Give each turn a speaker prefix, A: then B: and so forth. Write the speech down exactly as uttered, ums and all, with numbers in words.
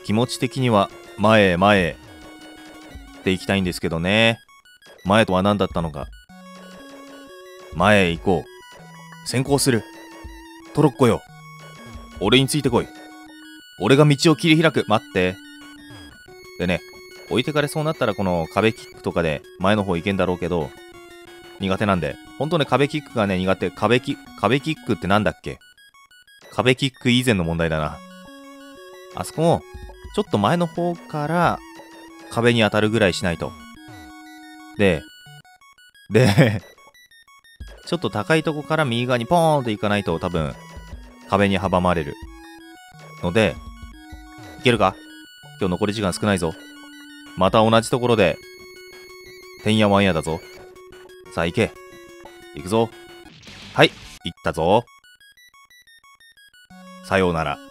A: 気持ち的には前へ前へって行きたいんですけどね。前とは何だったのか。前へ行こう。先行する。トロッコよ。俺についてこい。俺が道を切り開く。待って。でね、置いてかれそうになったらこの壁キックとかで前の方行けんだろうけど、苦手なんで。ほんとね、壁キックがね、苦手。壁キ、壁キックってなんだっけ？壁キック以前の問題だな。あそこも、ちょっと前の方から壁に当たるぐらいしないと。で、で、ちょっと高いとこから右側にポーンって行かないと多分壁に阻まれる。ので、いけるか？今日残り時間少ないぞ。また同じところで、てんやわんやだぞ。さあ行け。行くぞ。はい、行ったぞ。さようなら。